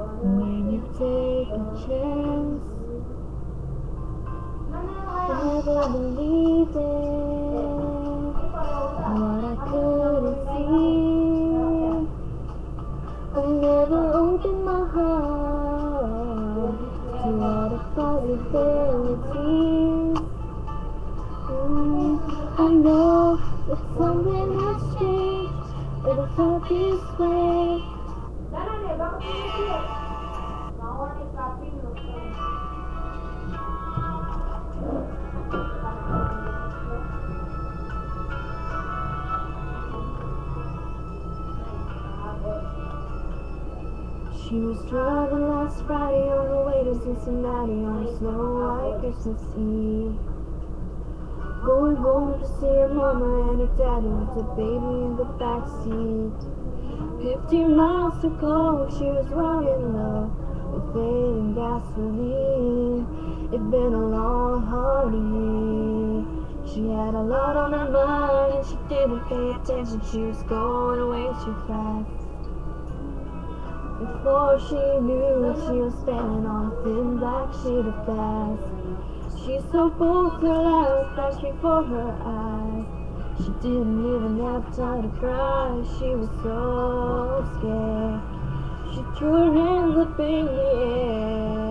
When you take a chance, I never believed in what I couldn't see. I never opened my heart to all the possibilities. I know that something has changed, but I felt this way. She was driving last Friday on her way to Cincinnati on a snow white Christmas Eve. Going home to see her mama and her daddy with the baby in the backseat. 15 miles to go, she was running low with fading gasoline. It'd been a long, hard year. She had a lot on her mind and she didn't pay attention. She was going way too fast. Before she knew it, she was standing on a thin black sheet of glass. She saw both her lives flash before her eyes. She didn't even have time to cry, she was so scared. She threw her hands up in the air.